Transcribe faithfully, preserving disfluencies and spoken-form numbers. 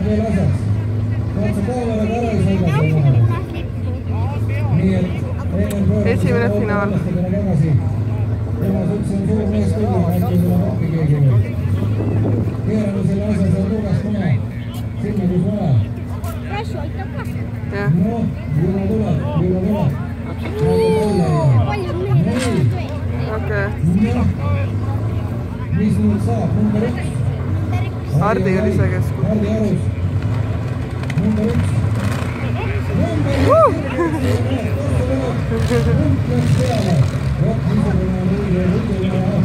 veel asjaks. Katsa kaameraga ära ei sõida seal vahel. Nii et esimene finaal. Tema suks on suur mees kõigil, äkki tuleb appi keegi veel. Keerame selle asja seal nurgast maha. Sinna kus vaja. No, juba tuleb, juba tuleb. Okei. Mis nüüd saab? Number üks. Hardi oli see kesku. Hardi Arus. Number üks. Number üks. Number üks. Number üks.